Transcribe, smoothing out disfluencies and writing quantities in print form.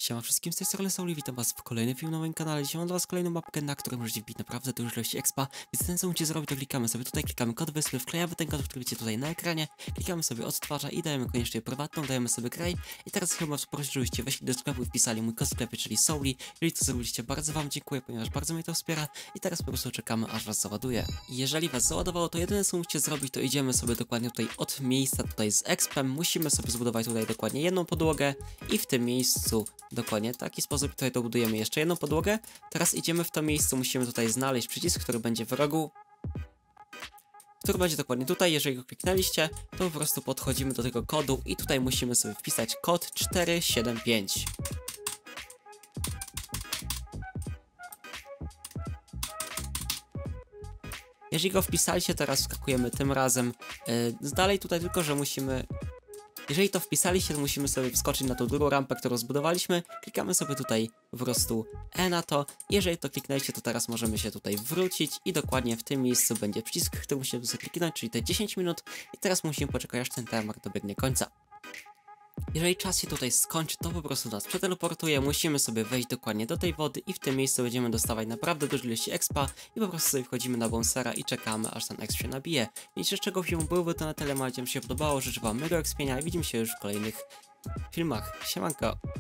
Siema wszystkim, z tej strony Sauli, witam was w kolejnym filmie na moim kanale. Dzisiaj mam dla was kolejną mapkę, na której możecie wbić naprawdę dużo ilości expa, więc ten co musicie zrobić, to klikamy sobie tutaj, klikamy kod wyspy, wklejamy ten kod, który widzicie tutaj na ekranie, klikamy sobie odtwarza i dajemy koniecznie prywatną, dajemy sobie kraj i teraz chyba was prosić, żebyście weszli do sklepu i wpisali mój kod w sklepie, czyli Sauli. Jeżeli to zrobiliście, bardzo wam dziękuję, ponieważ bardzo mnie to wspiera i teraz po prostu czekamy, aż was załaduje. I jeżeli was załadowało, to jedyne co musicie zrobić, to idziemy sobie dokładnie tutaj od miejsca tutaj z expem, musimy sobie zbudować tutaj dokładnie jedną podłogę i w tym miejscu dokładnie w taki sposób tutaj dobudujemy jeszcze jedną podłogę. Teraz idziemy w to miejsce, musimy tutaj znaleźć przycisk, który będzie w rogu, który będzie dokładnie tutaj. Jeżeli go kliknęliście, to po prostu podchodzimy do tego kodu i tutaj musimy sobie wpisać kod 475. Jeżeli go wpisaliście, teraz wskakujemy tym razem dalej tutaj, tylko że musimy... Jeżeli to wpisaliście, to musimy sobie wskoczyć na tą drugą rampę, którą zbudowaliśmy. Klikamy sobie tutaj po prostu E na to. Jeżeli to kliknęliście, to teraz możemy się tutaj wrócić i dokładnie w tym miejscu będzie przycisk, który musimy sobie kliknąć, czyli te 10 minut. I teraz musimy poczekać, aż ten timer dobiegnie końca. Jeżeli czas się tutaj skończy, to po prostu nas przeteleportuje, musimy sobie wejść dokładnie do tej wody i w tym miejscu będziemy dostawać naprawdę duże ilości expa i po prostu sobie wchodzimy na bouncera i czekamy, aż ten exp się nabije. Więc z czego film byłby to na tyle, mam nadzieję, że się podobało, życzę wam mega expienia i widzimy się już w kolejnych filmach. Siemanko!